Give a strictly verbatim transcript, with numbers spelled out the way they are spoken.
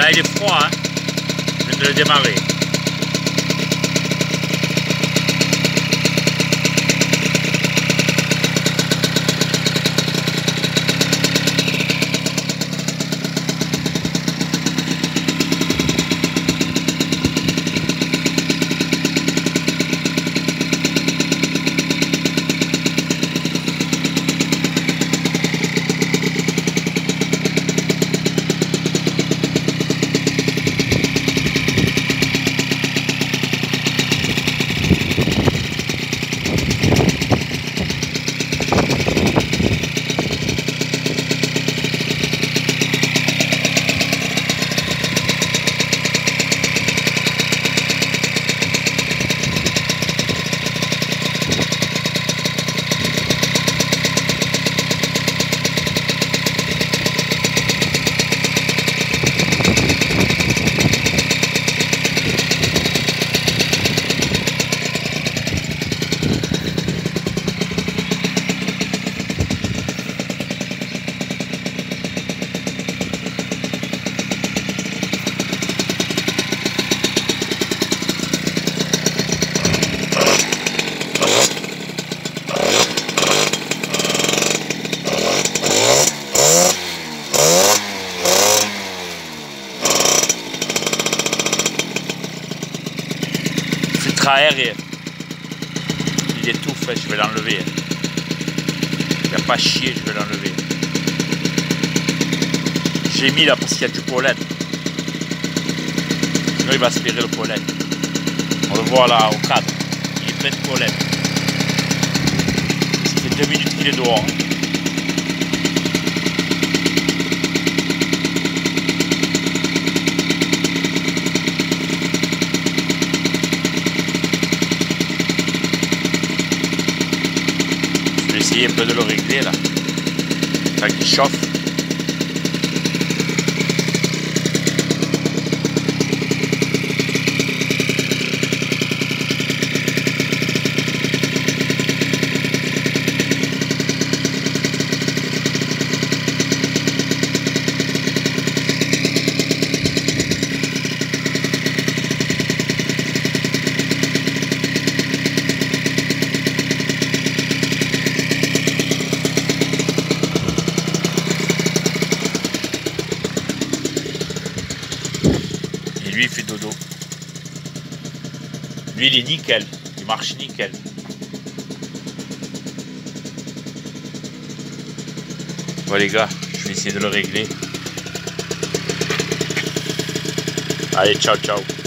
là il est froid, hein. Je viens de le démarrer. Filtre à air, il étouffe, je vais l'enlever. Il n'y a pas chier, je vais l'enlever. J'ai mis là parce qu'il y a du pollen. Sinon il va aspirer le pollen. On le voit là au cadre. Il est plein de pollen. Ça fait deux minutes qu'il est dehors. Je vais essayer un peu de le régler là. Tant qu'il chauffe. Lui il fait dodo. Lui il est nickel, il marche nickel. Bon les gars, je vais essayer de le régler. Allez, ciao ciao.